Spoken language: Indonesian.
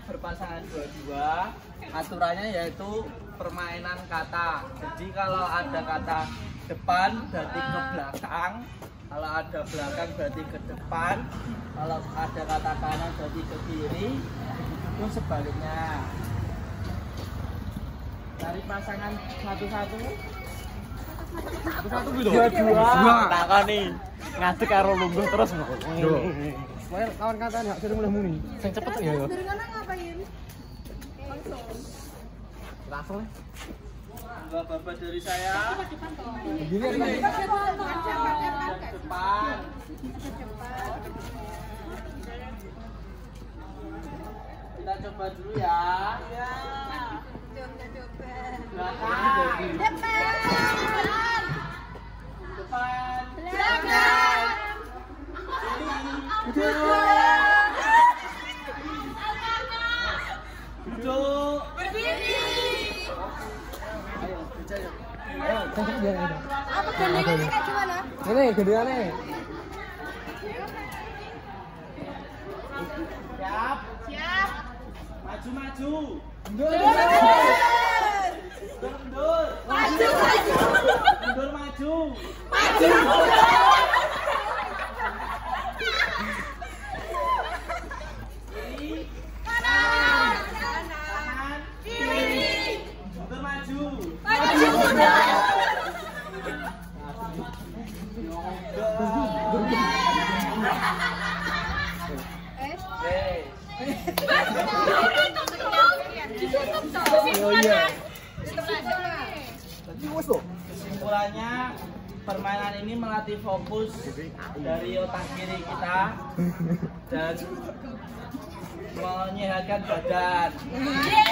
berpasangan dua-dua. Aturannya yaitu permainan kata. Jadi kalau ada kata depan berarti ke belakang, kalau ada belakang berarti ke depan, kalau ada kata kanan berarti ke kiri, begitu sebaliknya. Cari pasangan satu-satu. Satu-satu gitu. Dua-dua. Takoni. Ngadeg karo lungguh terus kok. Soalnya kawan kata enggak sering mulai muni. Sing cepet ya. Dari mana ngapain? Langsung. Langsung. Dua babat dari saya. Begini ya. Depan. Kita coba dulu ya. Ya. Coba. Belakang. Depan. Depan. Belakang. Duduk. Berdiri. Ayo, bicara. Cepet biar ada. Apa gandengannya kayak gimana? Ini gedeannya. Siap. Siap. Maju-maju. Mundur. Mundur. Maju, maju. Mundur maju. Maju. Kiri. Kanan. Kanan. Kiri. Mundur maju. Maju mundur. Oh iya. Kesimpulannya permainan ini melatih fokus dari otak kiri kita dan menyehatkan badan.